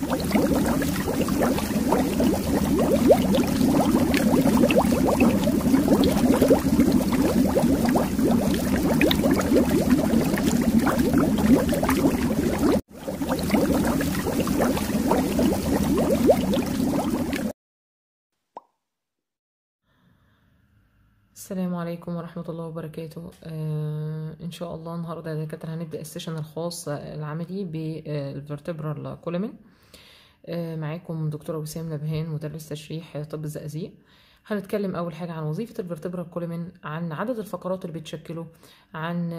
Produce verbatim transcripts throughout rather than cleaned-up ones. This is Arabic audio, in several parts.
السلام عليكم ورحمة الله وبركاته. آه إن شاء الله النهاردة يا دكاترة هنبدأ السيشن الخاص العملي بالفرتبرال كولومين. آه معاكم دكتورة وسام نبهان، مدرس تشريح طب الزقازيق. هنتكلم أول حاجة عن وظيفة الفرتبرال كولومين، عن عدد الفقرات اللي بتشكله، عن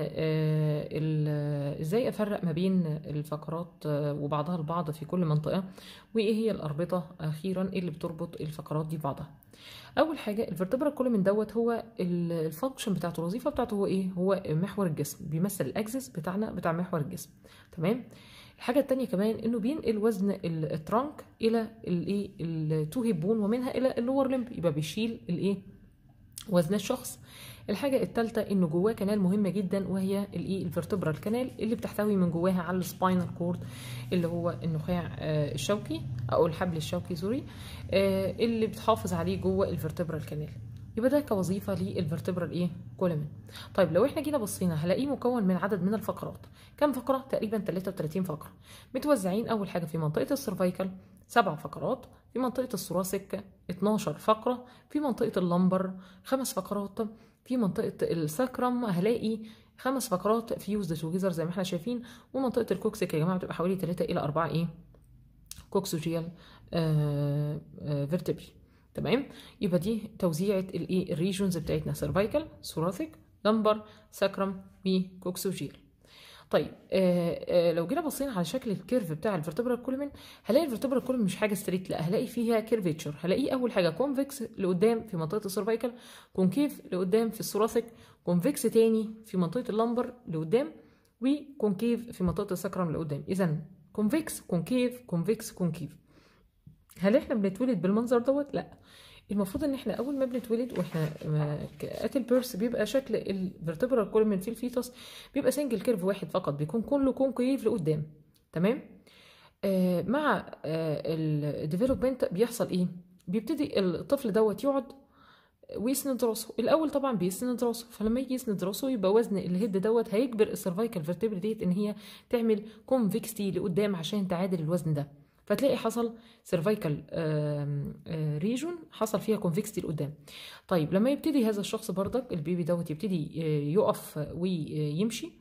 آه إزاي أفرق ما بين الفقرات وبعضها البعض في كل منطقة، وإيه هي الأربطة أخيرا اللي بتربط الفقرات دي ببعضها. اول حاجه الفرتبرال كولومين دوت هو الفانكشن بتاعته، الوظيفه بتاعته هو ايه؟ هو محور الجسم، بيمثل الاكسس بتاعنا بتاع محور الجسم. تمام. الحاجه الثانيه كمان انه بينقل وزن الترانك الى الايه التو هيب بون ومنها الى اللور لمب، يبقى بيشيل الايه وزن الشخص. الحاجه الثالثه انه جواه كنال مهمه جدا، وهي الايه الفرتبرال كانال، اللي بتحتوي من جواها على السباينال كورد اللي هو النخاع الشوكي او الحبل الشوكي سوري، اللي بتحافظ عليه جوه الفرتبرال كانال. يبقى ده كوظيفه للفرتبرال ايه كولومين. طيب لو احنا جينا بصينا هلاقيه مكون من عدد من الفقرات. كم فقره؟ تقريبا ثلاثة وثلاثين فقره، متوزعين اول حاجه في منطقه السيرفايكال سبع فقرات، في منطقه الثوراسيك اتناشر فقره، في منطقه اللمبر خمس فقرات، في منطقه الساكرم هلاقي خمس فقرات فيوزد توجذر زي ما احنا شايفين، ومنطقه الكوكسيك يا جماعه بتبقى حوالي ثلاثة الى أربعة ايه كوكسوجيال آه آه فيرتبري. تمام. يبقى دي توزيعه الايه الريجونز بتاعتنا: سيرفايكال، ثوراسيك، لمبر، ساكرم، وكوكسوجيال. طيب آه آه لو جينا بصينا على شكل الكيرف بتاع الفرتبرال كولومين، هلاقي الفرتبرال كولومين مش حاجه ستريت، لا هلاقي فيها كيرفيتشر. هلاقيه اول حاجه كونفكس لقدام في منطقه السيرفايكال، كونكيف لقدام في الثوراسيك، كونفكس تاني في منطقه اللمبر لقدام، وكونكيف في منطقه الساكرم لقدام. اذا كونفكس كونكيف كونفكس كونكيف. هل احنا بنتولد بالمنظر دوت؟ لا، المفروض ان احنا اول ما بنتولد واحنا ات البيرث بيبقى شكل الفرتبرال كولومين في الفيتوس بيبقى سنجل كيرف واحد فقط، بيكون كله كونكيف لقدام. تمام. آه مع آه الديفلوبمنت بيحصل ايه؟ بيبتدي الطفل دوت يقعد ويسند راسه. الاول طبعا بيسند راسه، فلما يجي يسند راسه يبقى وزن الهيد دوت هيجبر السيرفايكال فيرتبري ديت ان هي تعمل كونفكستي لقدام عشان تعادل الوزن ده، فتلاقي حصل سيرفايكال ريجون حصل فيها كونفكستي لقدام. طيب لما يبتدي هذا الشخص بردك البيبي دوت يبتدي يقف ويمشي،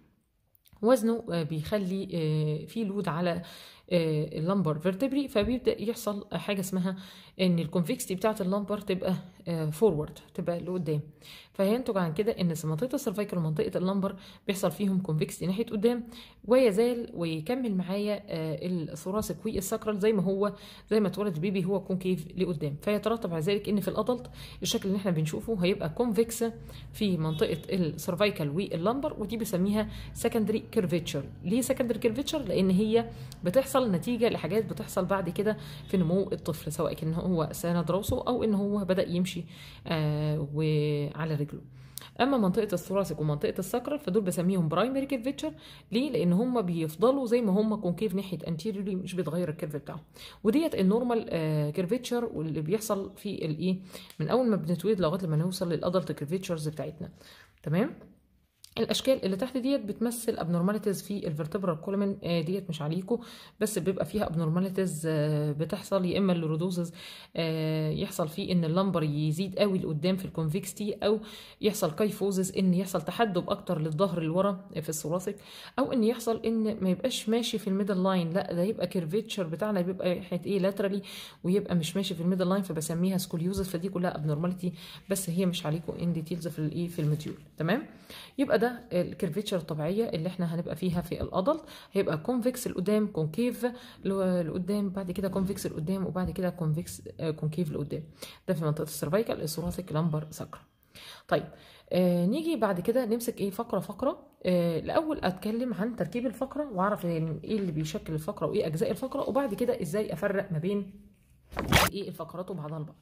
وزنه بيخلي فيه لود على اللمبر فيرتبري، فبيبدا يحصل حاجه اسمها ان الكونفكستي بتاعه اللمبر تبقى فورورد، تبقى لقدام، فينتج عن كده ان منطقه السيرفايكال ومنطقه اللمبر بيحصل فيهم كونفكستي ناحيه قدام، ويزال ويكمل معايا الثوراسيك والساكرال زي ما هو زي ما اتولد البيبي هو كونكيف لقدام. فيترتب على ذلك ان في الادلت الشكل اللي احنا بنشوفه هيبقى كونفكس في منطقه السيرفايكال واللمبر، ودي بنسميها سكندري كيرفيتشر. ليه سكندري كيرفيتشر؟ لان هي بتحصل نتيجه لحاجات بتحصل بعد كده في نمو الطفل، سواء كان هو ساند راسه او ان هو بدا يمشي آه وعلى رجله. اما منطقه الثوراسيك ومنطقه الساكرال فدول بسميهم برايمري كيرفيتشر. ليه؟ لان هم بيفضلوا زي ما هم كونكيف ناحيه انتيريوري، مش بيتغير الكيرف بتاعهم، وديت النورمال آه كيرفيتشر واللي بيحصل في الايه من اول ما بنتولد لغايه لما نوصل للادلت كيرفيتشرز بتاعتنا. تمام. الاشكال اللي تحت ديت بتمثل ابنورماليتيز في الفرتبرال كولومين، ديت مش عليكم، بس بيبقى فيها ابنورماليتيز بتحصل يا اما اللوردوزز يحصل فيه ان اللمبر يزيد قوي لقدام في الكونفكستي، او يحصل كايفوزز ان يحصل تحدب اكتر للظهر لورا في الثوراسيك، او ان يحصل ان ما يبقاش ماشي في الميدل لاين، لا ده يبقى كيرفيتشر بتاعنا بيبقى ناحيه ايه لاترالي ويبقى مش ماشي في الميدل لاين، فبسميها سكوليوزز. فدي كلها ابنورماليتي بس هي مش عليكم ان ديتيلز في الايه في الموديول. تمام. يبقى ده الكيرفيتشر الطبيعيه اللي احنا هنبقى فيها في الادلت، هيبقى كونفكس لقدام كونكيف لقدام، بعد كده كونفكس لقدام، وبعد كده كونفكس كونكيف لقدام. ده في منطقه السيرفايكال الثوراسيك لمبر ساكرا. طيب آه نيجي بعد كده نمسك ايه فقره فقره. آه الاول اتكلم عن تركيب الفقره واعرف يعني ايه اللي بيشكل الفقره وايه اجزاء الفقره، وبعد كده ازاي افرق ما بين ايه الفقرات وبعضها البعض.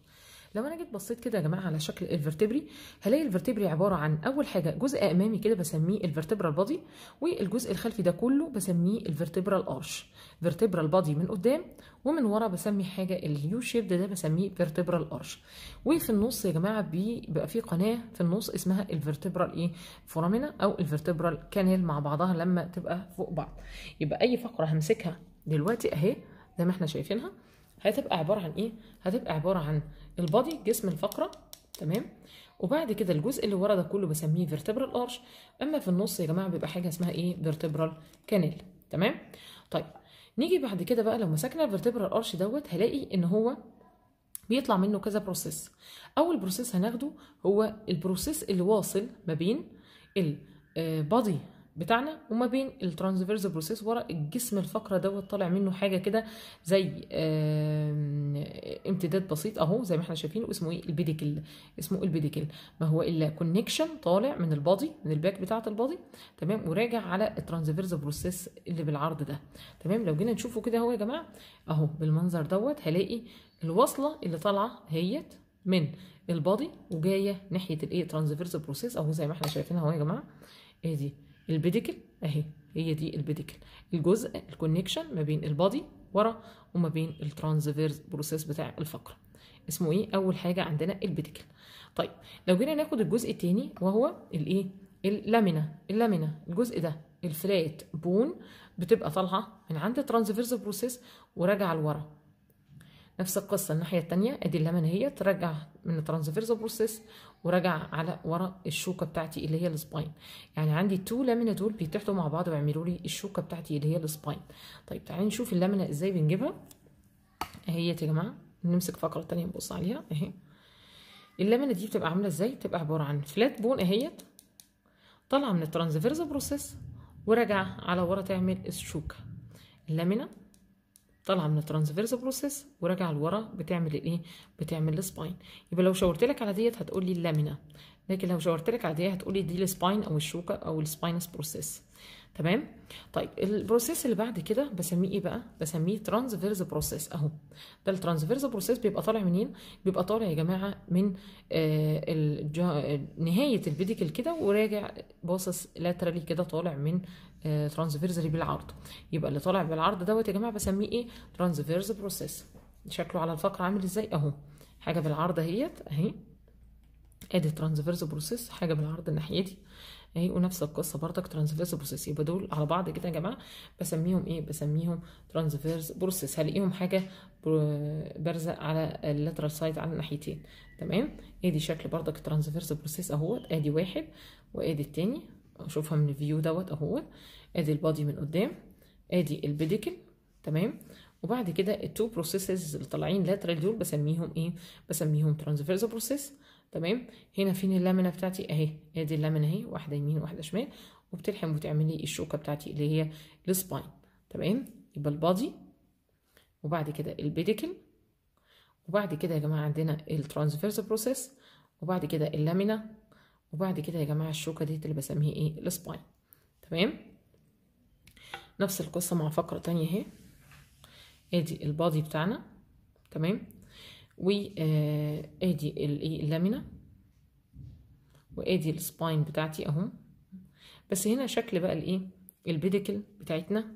لو انا جيت بصيت كده يا جماعه على شكل الفرتبري، هلاقي الفرتبري عباره عن اول حاجه جزء امامي كده بسميه الفرتبرال بادي، والجزء الخلفي ده كله بسميه الفرتبرال ارش. فيرتبرال بادي من قدام، ومن ورا بسمي حاجه اليو شيب ده بسميه فيرتبرال ارش. وفي النص يا جماعه بيبقى في قناه في النص اسمها الفرتبرال ايه فورامينا او الفرتبرال كانال مع بعضها لما تبقى فوق بعض. يبقى اي فقره همسكها دلوقتي اهي زي ما احنا شايفينها هتبقى عباره عن ايه؟ هتبقى عباره عن البادي جسم الفقره، تمام؟ وبعد كده الجزء اللي ورا ده كله بسميه فيرتبرال ارش، اما في النص يا جماعه بيبقى حاجه اسمها ايه؟ فيرتبرال كانال، تمام؟ طيب نيجي بعد كده بقى لو مسكنا الفيرتبرال ارش دوت هلاقي ان هو بيطلع منه كذا بروسيس. اول بروسيس هناخده هو البروسيس اللي واصل ما بين البادي بتاعنا وما بين الترانسفيرز بروسيس ورا الجسم الفقره دوت، طالع منه حاجه كده زي امتداد بسيط اهو زي ما احنا شايفين، واسمه ايه؟ البيديكل. اسمه البيديكل ما هو الا كونكشن طالع من البادي من الباك بتاعه البادي، تمام؟ وراجع على الترانسفيرز بروسيس اللي بالعرض ده، تمام؟ لو جينا نشوفه كده اهو يا جماعه اهو بالمنظر دوت هلاقي الوصله اللي طالعه هيت من البادي وجايه ناحيه الايه؟ ترانسفيرز بروسيس اهو زي ما احنا شايفينها اهو يا جماعه. ايه دي؟ البيديكل اهي، هي دي البيديكل، الجزء الكونكشن ما بين البادي ورا وما بين الترانسفيرز بروسيس بتاع الفقره، اسمه ايه؟ اول حاجه عندنا البيديكل. طيب لو جينا ناخد الجزء الثاني وهو الايه؟ اللامينا. اللامينا الجزء ده الفلات بون بتبقى طالعه من عند الترانسفيرز بروسيس وراجعه لورا. نفس القصه الناحيه الثانيه، ادي اللامينا هي ترجع من الترانسفيرز بروسيس وراجع على ورا الشوكه بتاعتي اللي هي السباين. يعني عندي التو لامينا دول بيتحدوا مع بعض ويعملوا لي الشوكه بتاعتي اللي هي السباين. طيب تعالوا نشوف اللامينا ازاي بنجيبها اهي يا جماعه. نمسك فقره ثانيه نبص عليها اهي. اللامينا دي بتبقى عامله ازاي؟ بتبقى عباره عن فلات بون اهيت طالعه من الترانسفيرز بروسيس وراجع على ورا تعمل الشوكه. اللامينا طالعه من الترانسفيرز بروسيس وراجعه لورا بتعمل الايه؟ بتعمل السباين. يبقى لو شاورت لك على ديت هتقول لي اللامينا، لكن لو شاورت لك على ديت هتقول لي دي السباين او الشوكه او السباينس بروسيس، تمام؟ طيب البروسيس اللي بعد كده بسميه ايه بقى؟ بسميه ترانسفيرز بروسيس اهو. ده الترانسفيرز بروسيس بيبقى طالع منين؟ بيبقى طالع يا جماعه من آه نهايه البيديكل كده وراجع باصص لاترالي كده طالع من آه ترانسفيرزلي بالعرض. يبقى اللي طالع بالعرض دوت يا جماعه بسميه ايه؟ ترانسفيرز بروسيس. شكله على الفقره عامل ازاي اهو؟ حاجه بالعرض اهيت اهي، ادي ترانسفيرز بروسيس حاجه بالعرض الناحيه دي اهي، ونفس القصه برضك ترانسفيرز بروسيس. يبقى دول على بعض كده يا جماعه بسميهم ايه؟ بسميهم ترانسفيرز بروسيس. هلاقيهم حاجه بارزه على اللاترال سايد على الناحيتين، تمام؟ ادي شكل برضك ترانسفيرز بروسيس اهوت. ادي واحد وادي التاني، اشوفها من الفيو دوت اهوت. ادي البادي من قدام، ادي البيديكل، تمام؟ وبعد كده التو بروسيسز اللي طالعين لاترال دول بسميهم ايه؟ بسميهم ترانسفيرز بروسيس، تمام؟ هنا فين اللامينا بتاعتي اهي؟ ادي اللامينا اهي، واحده يمين وواحده شمال، وبتلحم وتعمل لي الشوكه بتاعتي اللي هي السباين، تمام؟ يبقى البادي وبعد كده البيديكل وبعد كده يا جماعه عندنا الترانسفيرز بروسيس وبعد كده اللامينا وبعد كده يا جماعه الشوكه دي اللي بسميها ايه؟ السباين، تمام؟ نفس القصه مع فقره تانية اهي. ادي البادي بتاعنا، تمام؟ وادي اللامينا وادي السباين بتاعتي اهو. بس هنا شكل بقى الايه؟ البيديكل بتاعتنا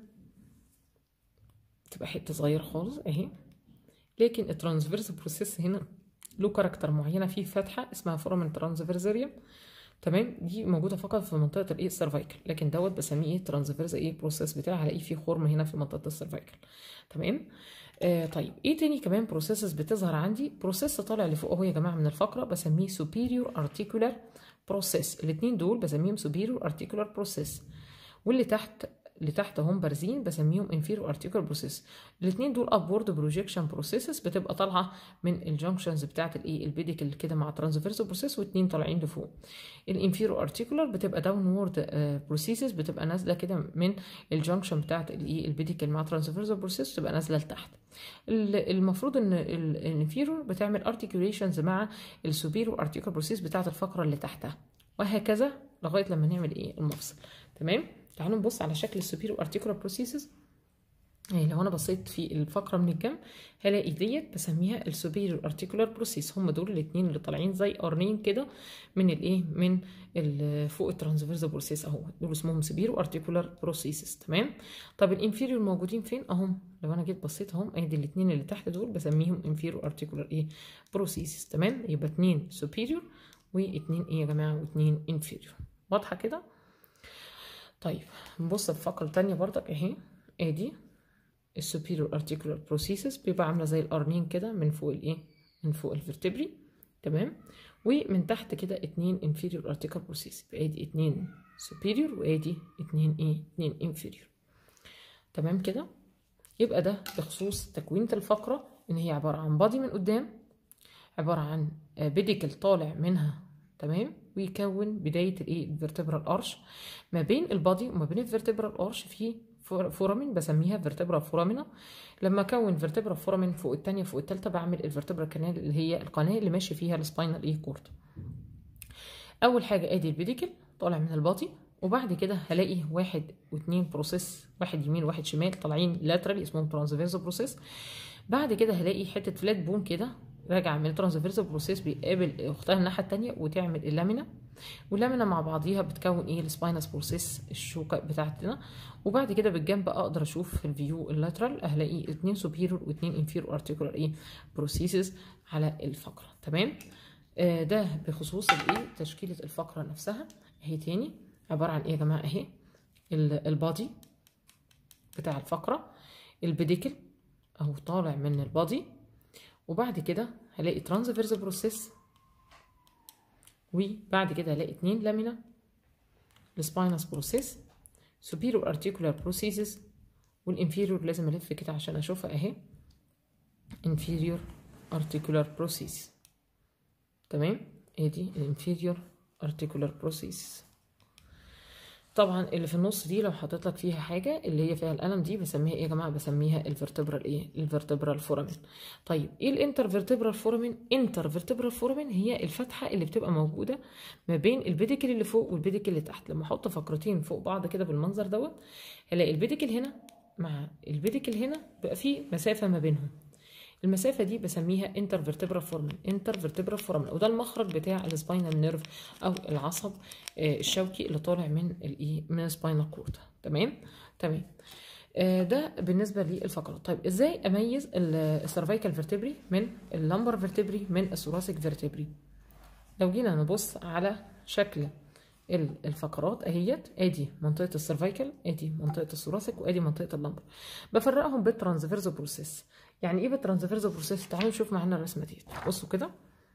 تبقى حته صغيره خالص اهي، لكن الترانسفيرز بروسيس هنا له كاركتر معينه، فيه فتحه اسمها فورامين ترانسفيرزيريوم، تمام؟ دي موجوده فقط في منطقه الايه؟ السيرفايكل، لكن دوت بسميه ايه؟ ترانسفيرز ايه؟ بروسيس بتاعي هلاقيه فيه خرم هنا في منطقه السيرفايكل، تمام؟ آه طيب ايه تاني كمان بروسيسز بتظهر عندي؟ بروسيس طالع لفوق اهو يا جماعه من الفقره بسميه superior articular process. الاثنين دول بسميهم superior articular process، واللي تحت اللي تحت هم بارزين بسميهم inferior articular process. الاثنين دول upward projection processes بتبقى طالعه من الجنكشنز بتاعت الايه؟ البيديكل كده مع transverse process، واثنين طالعين لفوق. الانفيرو articular بتبقى downward processes بتبقى نازله كده من الجنكشن بتاعت الايه؟ البيديكل مع transverse process بتبقى نازله لتحت. المفروض ان الانفيرور بتعمل articulations مع السوبيرو articular process بتاعت الفقره اللي تحتها، وهكذا لغايه لما نعمل ايه؟ المفصل، تمام؟ تعالوا نبص على شكل السوبيرو articular processes يعني لو انا بصيت في الفقره من الجنب هلاقي ديت بسميها السوبيريور ارتيكولار بروسيس. هم دول الاثنين اللي طالعين زي قرنين كده من الايه من فوق الترانسفيرس بروسيس اهو، دول اسمهم سوبيريور ارتيكولار بروسيسز. تمام. طب الانفيريور موجودين فين اهم؟ لو انا جيت بصيت اهم ادي الاثنين اللي تحت دول بسميهم انفيريور ارتيكولار ايه بروسيسز. تمام. يبقى اثنين سوبيريور واثنين ايه يا جماعه واثنين انفيريور. واضحه كده؟ طيب نبص في فقره ثانيه برضك اهي. ادي السوبيريور ارتيكولار بروسيسز بيبقى عامله زي القرنين كده من فوق الايه من فوق الفرتبري. تمام. ومن تحت كده اتنين انفيريور ارتيكولار بروسيس، يبقى ادي اتنين سوبيريور وادي اتنين ايه اتنين انفيريور. تمام كده. يبقى ده بخصوص تكوينة الفقره، ان هي عباره عن بادي من قدام، عباره عن بيديكل طالع منها. تمام. ويكون بدايه الايه الفرتبرال ارش. ما بين البادي وما بين الفرتبرال ارش في فورامين بسميها فيرتبرا فورامينا. لما اكون فيرتبرا فورامين فوق الثانيه فوق الثالثه بعمل الفيرتبرا كانال اللي هي القناه اللي ماشي فيها السباينال ايه كورد. اول حاجه ادي البيديكل طالع من البادي، وبعد كده هلاقي واحد واثنين بروسيس، واحد يمين واحد شمال طالعين لاترال اسمهم ترانسفيرس بروسيس. بعد كده هلاقي حته فلات بون كده راجع من الترانسفيرس بروسيس بيقابل اختها الناحيه الثانيه وتعمل اللامينا، واللامينا مع بعضيها بتكون ايه السباينس بروسيس الشوكه بتاعتنا. وبعد كده بالجنب اقدر اشوف في الفيو اللاترال هلاقي اتنين سوبيريور واتنين انفيريور ارتيكولار ايه بروسيسز على الفقره. تمام. آه ده بخصوص الايه تشكيله الفقره نفسها. اهي تاني عباره عن ايه يا جماعه؟ اهي البادي بتاع الفقره، البيديكل اهو طالع من البادي، وبعد كده هلاقي ترانسفيرس بروسيس، وبعد كده هلاقي اتنين لامينا السباينس بروسيس، سوبيريور ارتيكولار بروسيسز، والانفيريور لازم الف كده عشان اشوفها اهي انفيريور ارتيكولار بروسيس. تمام. ادي الانفيريور ارتيكولار بروسيس. طبعا اللي في النص دي لو حطيت لك فيها حاجه اللي هي فيها القلم دي بسميها ايه يا جماعه؟ بسميها الفرتبرال ايه الفرتبرال فورامين. طيب ايه الانتر فيرتبرال فورامين؟ انتر فيرتبرال فورامين هي الفتحه اللي بتبقى موجوده ما بين البيديكل اللي فوق والبيديكل اللي تحت. لما احط فقرتين فوق بعض كده بالمنظر دوت هلاقي البيديكل هنا مع البيديكل هنا بقى في مسافه ما بينهم. المسافه دي بسميها انتر فيرتبرال فورامين انتر فيرتبرال فورامين وده المخرج بتاع السباينال نيرف او العصب الشوكي اللي طالع من الايه من السباينال كورد. تمام. تمام. ده بالنسبه للفقرات. طيب ازاي اميز السيرفايكال فيرتبري من اللامبر فيرتبري من الثوراسيك فيرتبري؟ لو جينا نبص على شكل الفقرات اهيت، ادي منطقه السيرفايكال، ادي منطقه الثوراسيك، وادي منطقه اللامبر. بفرقهم بالترانسفيرس بروسيس. يعني ايه بالترانسفيرس بروسيس؟ تعالوا نشوف معانا الرسمه دي. بصوا كده.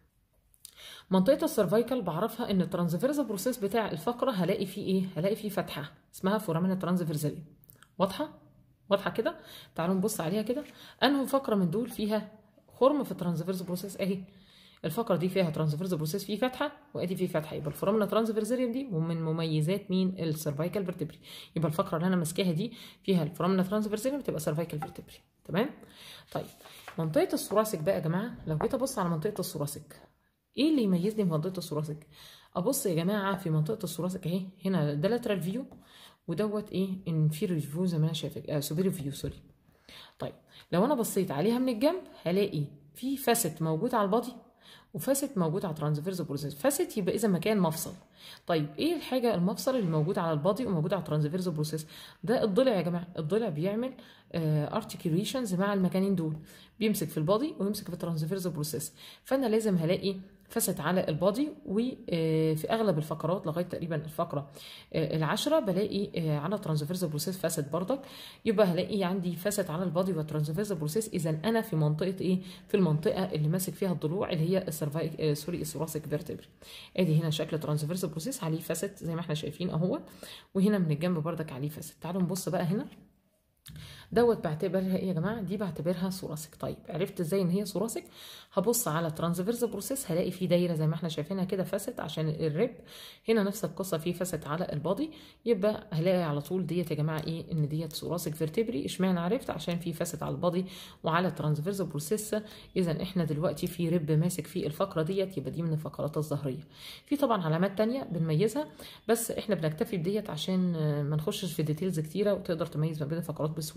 منطقه السيرفايكال بعرفها ان الترانسفيرس بروسيس بتاع الفقره هلاقي فيه ايه؟ هلاقي فيه فتحه اسمها فورامينا ترانسفيرسالي. واضحه؟ واضحه كده؟ تعالوا نبص عليها كده. انه فقره من دول فيها خرم في الترانسفيرس بروسيس اهي. الفقره دي فيها ترانسفيرس بروسيس فيه فتحه وادي فيه فتحه، يبقى الفورامينا ترانسفيرساليوم دي ومن مميزات مين؟ السيرفايكال فيرتبري. يبقى الفقره اللي انا ماسكاها دي فيها الفورامينا ترانسفيرساليوم تبقى سيرفايكال فيرتبري. تمام. طيب منطقه الثوراسيك بقى يا جماعه، لو جيت ابص على منطقه الثوراسيك ايه اللي يميزني في منطقه الثوراسيك؟ ابص يا جماعه في منطقه الثوراسيك اهي، هنا ده لاترال فيو ودوت ايه انفيريور فيو زي ما انا شايفك آه سوبيريور فيو سوري. طيب لو انا بصيت عليها من الجنب هلاقي في فاسيت موجود على البادي وفاسيت موجود على ترانسفيرس بروسيس. فاسيت يبقى اذا مكان مفصل. طيب ايه الحاجه المفصل اللي موجود على البادي وموجود على ترانسفيرس بروسيس؟ ده الضلع يا جماعه. الضلع بيعمل ارتكيوليشنز مع المكانين دول، بيمسك في البادي ويمسك في الترانسفيرس بروسيس. فانا لازم هلاقي فاسيت على البادي، وفي اغلب الفقرات لغايه تقريبا الفقره العشره بلاقي على ترانسفيرس بروسيس فاسيت برضك. يبقى هلاقي عندي فاسيت على البادي والترانسفيرس بروسيس. اذا انا في منطقه ايه؟ في المنطقه اللي ماسك فيها الضلوع اللي هي السيرفايك سوري الثوراسيك فيرتبري. ادي هنا شكل ترانسفيرس بروسيس عليه فاسيت زي ما احنا شايفين اهو، وهنا من الجنب برضك عليه فاسيت. تعالوا نبص بقى هنا دوت بعتبرها ايه يا جماعه؟ دي بعتبرها ثوراسيك. طيب عرفت ازاي ان هي ثوراسيك؟ هبص على ترانسفيرس بروسيس هلاقي فيه دايره زي ما احنا شايفينها كده فاسيت عشان الريب. هنا نفس القصه فيه فاسيت على البادي. يبقى هلاقي على طول ديت يا جماعه ايه؟ ان ديت ثوراسيك فيرتبري. اشمعنى عرفت؟ عشان فيه فاسيت على البادي وعلى ترانسفيرس بروسيس. اذا احنا دلوقتي في ريب ماسك في الفقره ديت، يبقى دي من الفقرات الظهريه. في طبعا علامات ثانيه بنميزها بس احنا بنكتفي بديت عشان ما نخشش في ديتيلز كتيره وتقدر تميز ما بين الفقرات بسهوله.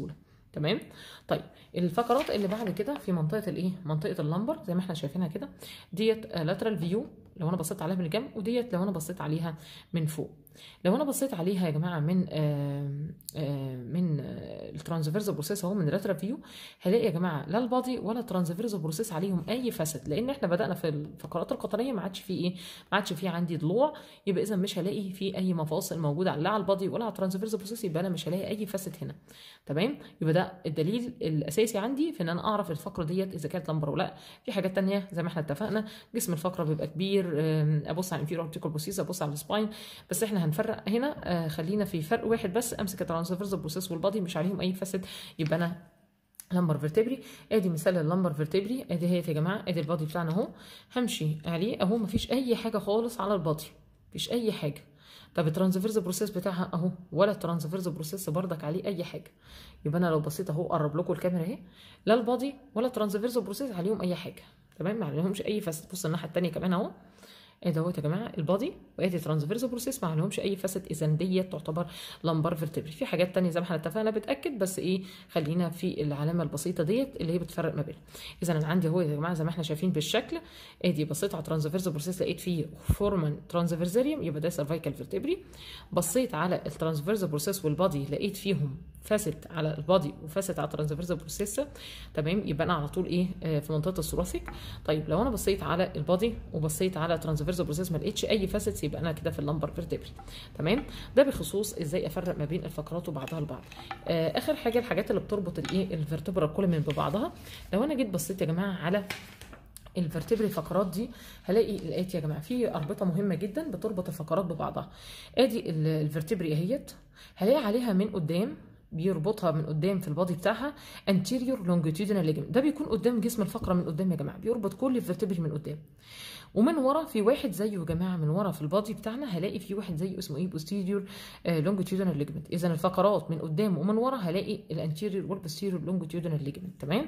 تمام. طيب الفقرات اللي بعد كده في منطقه الايه، منطقه اللمبر زي ما احنا شايفينها كده، ديت لاترال فيو لو انا بصيت عليها من الجنب، وديت لو انا بصيت عليها من فوق. لو انا بصيت عليها يا جماعه من آآ آآ من الترانسفيرز بروسيس اهو من اللاترال فيو، هلاقي يا جماعه لا البادي ولا الترانسفيرز بروسيس عليهم اي فاسد، لان احنا بدانا في الفقرات القطنيه ما عادش فيه ايه، ما عادش فيه عندي ضلوع، يبقى اذا مش هلاقي في اي مفاصل موجوده لا على البادي ولا على الترانسفيرز بروسيس، يبقى انا مش هلاقي اي فاسد هنا. تمام. يبقى ده الدليل الاساسي عندي في ان انا اعرف الفقره ديت اذا كانت لمبر ولا لا. في حاجات ثانيه زي ما احنا اتفقنا، جسم الفقره بيبقى كبير، ابص على الانفيريور ارتيكول بروسيس، ابص على السباين، بس احنا هنفرق هنا، خلينا في فرق واحد بس، امسك الترانسفيرز بروسيس والبادي مش عليهم اي فاسد، يبقى انا لمبر فيرتبري. ادي مثال اللمبر فيرتبري، ادي هي يا جماعه، ادي البادي بتاعنا اهو، همشي عليه اهو، مفيش اي حاجه خالص على البادي، مفيش اي حاجه. طب الترانسفيرز بروسيس بتاعها اهو، ولا الترانسفيرز بروسيس بردك عليه اي حاجه، يبقى انا لو بصيت اهو، قرب لكم الكاميرا اهي، لا البادي ولا الترانسفيرز بروسيس عليهم اي حاجه. تمام، ما عليهمش اي فاسد. بص الناحيه الثانيه كمان اهو، ادي اهوت يا جماعه البادي وادي ترانسفيرز بروسيس، ما عليهمش اي فاسد، اذا ديت تعتبر لمبر فيرتبري. في حاجات ثانيه زي ما احنا اتفقنا بتاكد، بس ايه، خلينا في العلامه البسيطه ديت اللي هي بتفرق ما بينهم. اذا انا عندي اهو يا جماعه زي ما احنا شايفين بالشكل، ادي بصيت على ترانسفيرز بروسيس لقيت فيه فورمن ترانسفيرزيريوم، يبقى ده سيرفايكال فيرتبري. بصيت على الترانسفيرز بروسيس والبادي لقيت فيهم فاسد على البادي وفاسد على الترانسفيرز بروسيس، تمام، يبقى انا على طول ايه، آه في منطقه الثوراسيك. طيب لو انا بصيت على البادي وبصيت على ترانسفيرز بروسيس ما لقيتش اي فاسد، يبقى انا كده في اللمبر فيرتبري. تمام. ده بخصوص ازاي افرق ما بين الفقرات وبعضها البعض. آه اخر حاجه الحاجات اللي بتربط الايه، الفيرتبرال كولومين ببعضها. لو انا جيت بصيت يا جماعه على الفرتبري الفقرات دي، هلاقي الاتي يا جماعه، في اربطه مهمه جدا بتربط الفقرات ببعضها. ادي الفرتبري اهيت، هلاقي عليها من قدام، بيربطها من قدام في البادي بتاعها anterior longitudinal ligament، ده بيكون قدام جسم الفقره من قدام يا جماعه، بيربط كل الفرتبري من قدام. ومن ورا في واحد زيه يا جماعه، من ورا في البادي بتاعنا هلاقي في واحد زيه اسمه ايه، posterior longitudinal ligament. اذا الفقرات من قدام ومن ورا هلاقي الانتيريور والبوستيريور longitudinal ligament. تمام.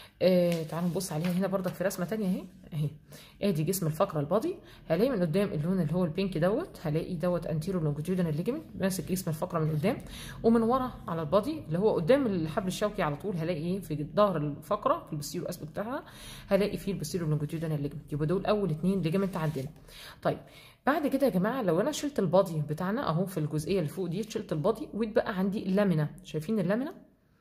آه تعالوا نبص عليها هنا بردك في رسمه ثانيه اهي اهي، ادي جسم الفقره البادي، هلاقي من قدام اللون اللي هو البينك دوت، هلاقي دوت انتيريور لونجيتيودنال ليجمنت ماسك جسم الفقره من قدام، ومن ورا على البادي اللي هو قدام الحبل الشوكي على طول هلاقي ايه، في ظهر الفقره في البوستيريور اسبكت بتاعها هلاقي فيه البوستيريور لونجيتيودنال ليجمنت. يبقى دول اول اثنين ليجمنت عندنا. طيب بعد كده يا جماعه، لو انا شلت البادي بتاعنا اهو في الجزئيه اللي فوق دي، شلت البادي واتبقى عندي اللامينا، شايفين اللامينا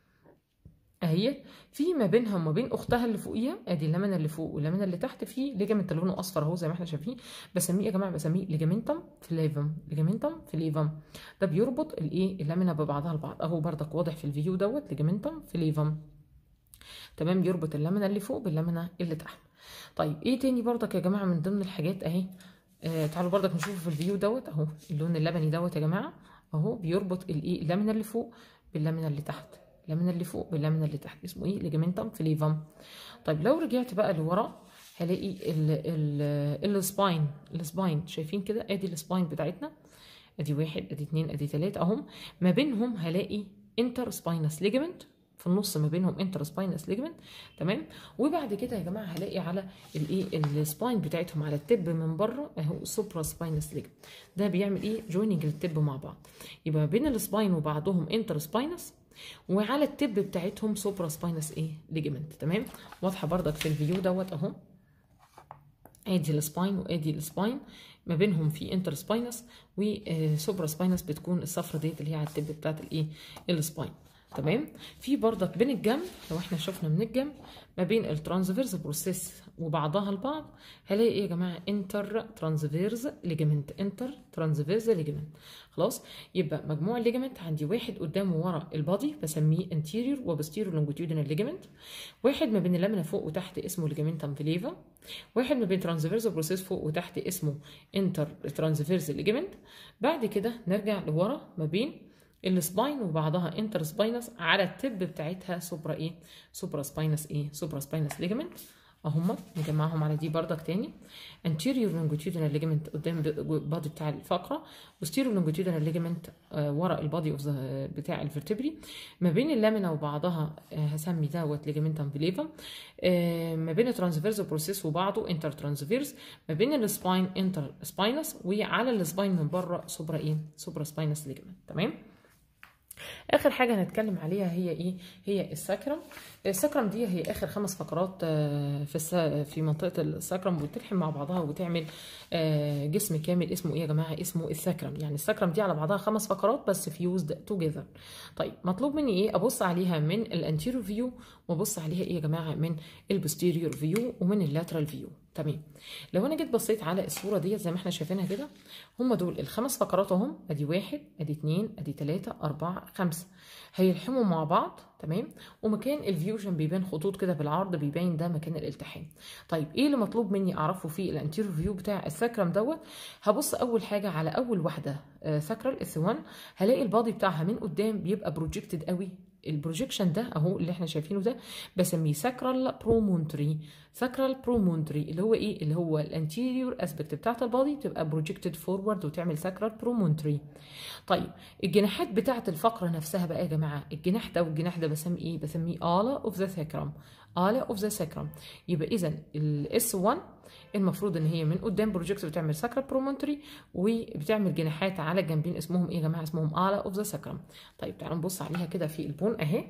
اهي، في ما بينها وما بين اختها اللي فوقيها، ادي اللامينا اللي فوق واللامينا اللي تحت، في ليجامنت لونه اصفر اهو زي ما احنا شايفين، بسميه يا جماعه بسميه ليجامنتم فليفم، ليجامنتم فليفم، ده بيربط الايه، اللامينا ببعضها البعض اهو، بردك واضح في الفيديو دوت، ليجامنتم فليفم. تمام، يربط اللامينا اللي فوق باللامينا اللي تحت. طيب ايه تاني بردك يا جماعه من ضمن الحاجات اهي، آه تعالوا بردك نشوفه في الفيديو دوت اهو، اللون اللبني دوت يا جماعه اهو، بيربط الايه، اللامينا اللي فوق باللامينا اللي تحت، اللامينا اللي فوق باللامينا اللي تحت، اسمه ايه، ليجامنتم فليفم. طيب لو رجعت بقى لورا هلاقي ال ال السباين، السباين شايفين كده، ادي السباين بتاعتنا، ادي واحد ادي اتنين ادي تلاته اهم، ما بينهم هلاقي انتر سباينس ليجمنت، في النص ما بينهم انتر سباينس ليجمنت. تمام. وبعد كده يا جماعه هلاقي على الايه، السباين بتاعتهم على التب من بره اهو سوبرا سباينس ليجمنت، ده بيعمل ايه، جويننج للتب مع بعض، يبقى بين السباين وبعضهم انتر سباينس، وعلى التب بتاعتهم سوبرا سباينس ايه، ليجمنت. تمام، واضحه بردك في الفيو دوت اهو، ادي السباين وادي السباين، ما بينهم في انتر سباينس وسوبرا سباينس، بتكون الصفرة ديت اللي هي على التب بتاعت الايه، السباين. تمام. في بردك بين الجنب، لو احنا شفنا من الجنب ما بين الترانسفيرز بروسيس وبعضها البعض هلاقي ايه يا جماعه، انتر ترانسفيرز ليجمنت، انتر ترانسفيرز ليجمنت. خلاص، يبقى مجموع الليجمنت عندي واحد قدام وورا البادي بسميه انتيريور وبوستيريور لونجيتيودنال ليجمنت، واحد ما بين اللامينا فوق وتحت اسمه ليجمنتم فليفا، واحد ما بين ترانسفيرز بروسيس فوق وتحت اسمه انتر ترانسفيرز ليجمنت. بعد كده نرجع لورا ما بين السباين وبعضها انتر سباينس، على التب بتاعتها سوبرا ايه، سوبرا سباينس ايه، سوبرا سباينس ليجمنت اهم، نجمعهم على دي بردك تاني، anterior longitudinal ligament قدام البادي بتاع الفقره، posterior longitudinal ligament آه ورا البادي اوف بتاع الفرتبري، ما بين اللامينا وبعضها آه هسمي دوت ليجامنتم فليفم، آه ما بين الترانسفيرز بروسيس وبعضه انتر ترانسفيرز، ما بين السباين انتر سباينس، وعلى السباين من بره سوبرا ايه، سوبرا سباينس ليجمنت. تمام. اخر حاجه هنتكلم عليها هي ايه؟ هي الساكرم. الساكرم دي هي اخر خمس فقرات في في منطقه الساكرم، وبتلحم مع بعضها وبتعمل جسم كامل اسمه ايه يا جماعه؟ اسمه الساكرم. يعني الساكرم دي على بعضها خمس فقرات بس فيوزد توجذر. طيب مطلوب مني ايه؟ ابص عليها من الانتيريور فيو، وابص عليها ايه يا جماعه؟ من البوستيريور فيو ومن اللاترال فيو. تمام. لو انا جيت بصيت على الصوره ديت زي ما احنا شايفينها كده، هم دول الخمس فقرات اهم، ادي واحد ادي اتنين ادي تلاته اربعه خمسه، هيلحموا مع بعض. تمام. ومكان الفيوجن بيبان خطوط كده بالعرض، بيبين ده مكان الالتحام. طيب ايه اللي مطلوب مني اعرفه في الانتيريور فيو بتاع الساكرم دوت؟ هبص اول حاجه على اول واحده ساكرال اس واحد، هلاقي البادي بتاعها من قدام بيبقى بروجكتد قوي. البروجيكشن ده اهو اللي احنا شايفينه ده بسميه ساكرال برومونتري. ساكرال برومونتري اللي هو ايه؟ اللي هو الانتيريور اسبكت بتاعت البادي تبقى بروجكتد فورورد وتعمل ساكرال برومونتري. طيب الجناحات بتاعت الفقره نفسها بقى يا جماعه، الجناح ده والجناح ده بسميه ايه؟ بسميه آلة اوف ذا ساكرم. آلة اوف ذا ساكرم. يبقى اذا الاس واحد المفروض ان هي من قدام بروجكت بتعمل ساكرال برومونتري، وبتعمل جناحات على الجنبين اسمهم ايه يا جماعه؟ اسمهم آلة اوف ذا ساكرم. طيب تعالوا نبص عليها كده في البون اهي.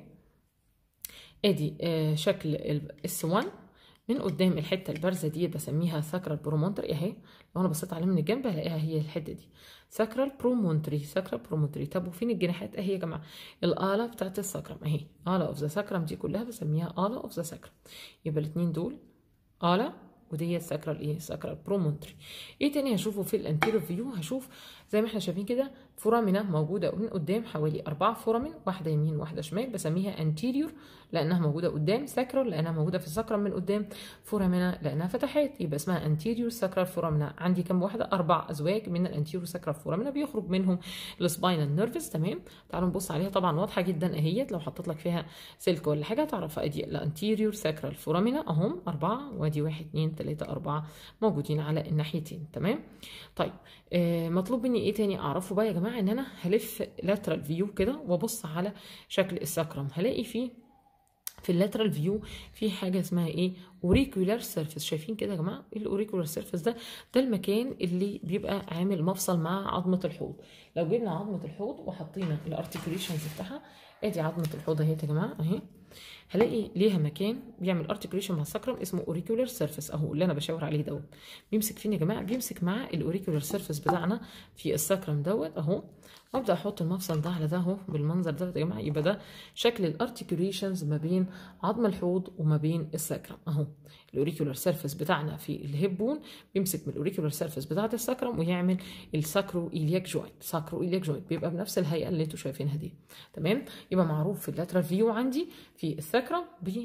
ادي آه شكل الاس واحد من قدام، الحته البارزه دي بسميها ساكرال برومونتري اهي. لو انا بصيت عليها من الجنب هلاقيها هي الحته دي ساكرال برومونتري. ساكرال برومونتري. طب وفين الجناحات اهي يا جماعه؟ الآلة بتاعت الساكرم اهي. آلة اوف ذا ساكرم دي كلها بسميها آلة اوف ذا ساكرم. يبقى الاثنين دول آلة، ودي ساكرال ايه؟ ساكرال برومونتري. ايه تاني هشوفه في الانتيريور فيو؟ هشوف زي ما احنا شايفين كده فورامينا موجوده من قدام، حوالي اربع فورامين، واحده يمين واحده شمال، بسميها انتيريور لانها موجوده قدام، ساكرال لانها موجوده في الساكرم من قدام، فورامينا لانها فتحات، يبقى اسمها انتيريور ساكرال فورامينا. عندي كام واحده؟ اربع ازواج من الانتيريور ساكرال فورامينا بيخرج منهم السباينال نيرفز. تمام. تعالوا نبص عليها، طبعا واضحه جدا اهيت، لو حطيت لك فيها سلك ولا حاجه تعرفها. ادي الانتيريور ساكرال فورامينا اهم اربعه، وادي واحد اتنين تلاته اربعه موجودين على الناحيتين. تمام. طيب آه مطلوب مني ايه تاني اعرفه بقى يا جماعه؟ ان انا هلف لاترال فيو كده وابص على شكل الساكرم، هلاقي فيه في اللاترال فيو في حاجه اسمها ايه؟ اوريكولار سيرفيس. شايفين كده يا جماعه؟ ايه الاوريكولار سيرفيس ده؟ ده المكان اللي بيبقى عامل مفصل مع عظمه الحوض. لو جبنا عظمه الحوض وحطينا الارتكوليشنز بتاعها، ادي عظمه الحوض اهي يا جماعه اهي، هلاقي ليها مكان بيعمل ارتكوليشن مع الساكرم اسمه اوريكولار سيرفيس اهو، اللي انا بشاور عليه دوت. بيمسك فين يا جماعه؟ بيمسك مع الاوريكولار سيرفيس بتاعنا في الساكرم دوت اهو، وابدا احط المفصل ده على ده اهو بالمنظر ده يا جماعه. يبقى ده شكل الارتكوليشنز ما بين عظم الحوض وما بين الساكرم اهو. الاوريكولار سيرفيس بتاعنا في الهيب بون بيمسك من الاوريكولار سيرفيس بتاعه الساكرم ويعمل الساكرو إلياك جوينت. ساكرو إلياك جوينت بيبقى بنفس الهيئه اللي انتوا شايفينها دي. تمام. يبقى معروف في اللاترال فيو عندي في الساكرم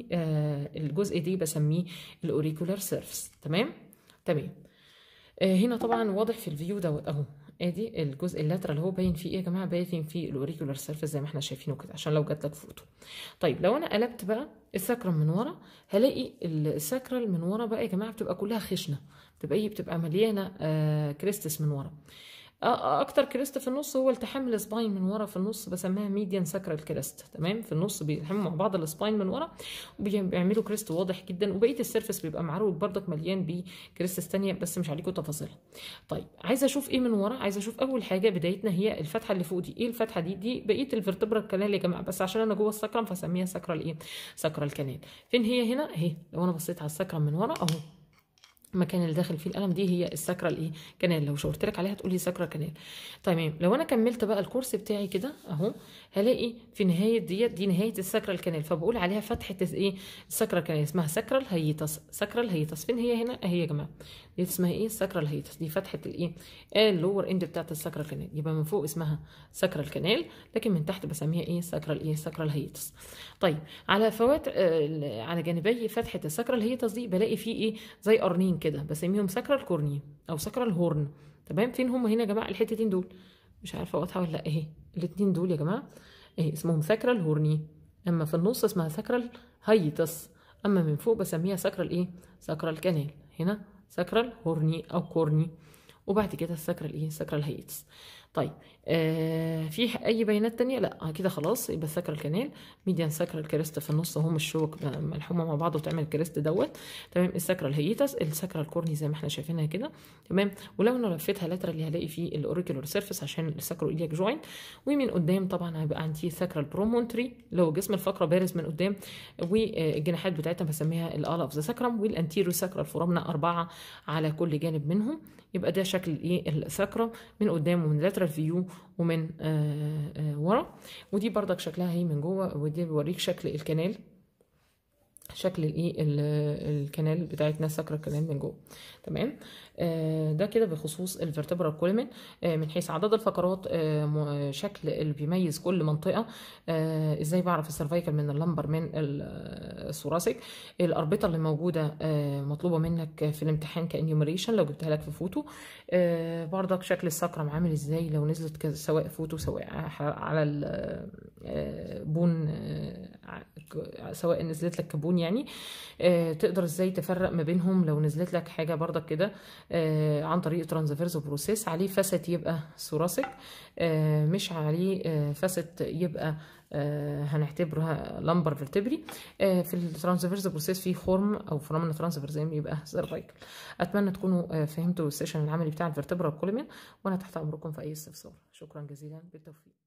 بالجزء دي بسميه الاوريكولار سيرفيس. تمام. تمام. آه هنا طبعا واضح في الفيو دوت اهو، ادي الجزء اللاترال هو باين فيه ايه يا جماعه؟ باين فيه الاوريكولار سيرفيس زي ما احنا شايفينه كده، عشان لو جات لك فوتو. طيب لو انا قلبت بقى الساكرم من ورا، هلاقي الساكرال من ورا بقى يا جماعه بتبقى كلها خشنه، بتبقى ايه؟ بتبقى مليانه آه كريستس من ورا. اكتر كريست في النص هو التحام السباين من ورا في النص، بسميها ميديان ساكرال كريست. تمام. في النص بيلحموا مع بعض السباين من ورا وبيعملوا كريست واضح جدا، وبقيه السيرفس بيبقى معروض برضك مليان بكريستس ثانيه بس مش عليكم تفاصيلها. طيب عايزه اشوف ايه من ورا؟ عايزه اشوف اول حاجه بدايتنا هي الفتحه اللي فوق دي. ايه الفتحه دي؟ دي بقيه الفرتبرال كانال يا جماعه، بس عشان انا جوه الساكرم فسميها ساكرال ايه؟ ساكرال كانال. فين هي؟ هنا اهي. لو انا بصيت على الساكرم من ورا اهو، المكان اللي داخل فيه القلم دي هي الساكرال ايه؟ كانال. لو شاورت لك عليها تقولي ساكرال كانال. تمام. لو انا كملت بقى الكورس بتاعي كده اهو، هلاقي في نهايه ديت دي نهايه الساكرال كانال، فبقول عليها فتحه ايه؟ الساكرال كانال، اسمها ساكرال هيتس. ساكرال هيتس فين هي؟ هنا اهي يا جماعه، دي اسمها ايه؟ ساكرال هيتس. دي فتحه الايه؟ اللور اند بتاعت الساكرال كانال. يبقى من فوق اسمها ساكرال كانال، لكن من تحت بسميها ايه؟ ساكرال ايه؟ ساكرال هيتس. طيب على فوات آه على جانبي فتحه الساكرال هيتس دي بلاقي فيه ايه؟ زي قرنين كده، بسميهم ساكرال كورني او ساكرال هورن. تمام. فين هم هنا يا جماعه؟ الحتتين دول مش عارفه واضحه ولا لا اهي، الاثنين دول يا جماعه اهي اسمهم ساكرال هورني. اما في النص اسمها ساكرال هيتس، اما من فوق بسميها ساكرال ايه؟ ساكرال كانال. هنا ساكرال هورني او كورني، وبعد كده الساكرال ايه؟ ساكرال هيتس. طيب آه في اي بيانات تانية؟ لا كده خلاص. يبقى الساكرال كانال، ميديان ساكرال كريست في النص هم الشوك ملحومه مع بعض وتعمل الكريست دوت. تمام. الساكرال هيتس، الساكرال كورني زي ما احنا شايفينها كده. تمام. ولو انا لفيتها لاترالي هلاقي فيه الاوريكولار سيرفيس عشان الساكرو ايلياك جوينت. ومن قدام طبعا هيبقى عندي ساكرال برومونتري اللي هو جسم الفقره بارز من قدام، والجناحات بتاعتها بسميها الالا اوف ذا ساكرم، والانتيريو ساكرال فورامنا اربعه على كل جانب منهم. يبقى ده شكل ايه الساكرم من قدام ومن لاترال فيو ومن آآ آآ ورا. ودي بردك شكلها هي من جوه، ودي بيوريك شكل الكنال، شكل الايه الكنال بتاعتنا الساكرال كنال من جوه. تمام. آه ده كده بخصوص الفرتبرال كولمن. آه من حيث عدد الفقرات، آه شكل اللي بيميز كل منطقه، آه ازاي بعرف السيرفايكال من اللمبر من الثوراسيك. الاربطه اللي موجوده آه مطلوبه منك في الامتحان كانيوميريشن لو جبتها لك في فوتو. آه بردك شكل الساكرم عامل ازاي لو نزلت سواء فوتو سواء على البون، آه سواء نزلت لك كبون يعني. آه تقدر ازاي تفرق ما بينهم لو نزلت لك حاجه بردك كده آه عن طريق ترانسفيرز بروسيس عليه فاسيت يبقى ثوراسيك، آه مش عليه آه فاسيت يبقى آه هنعتبرها لمبر فيرتبري. آه في الترانسفيرز بروسيس في خرم او فرامنا ترانسفيرز يبقى سيرفايكل. اتمنى تكونوا آه فهمتوا السيشن العملي بتاع الفرتبرال كولمن، وانا تحت امركم في اي استفسار. شكرا جزيلا، بالتوفيق.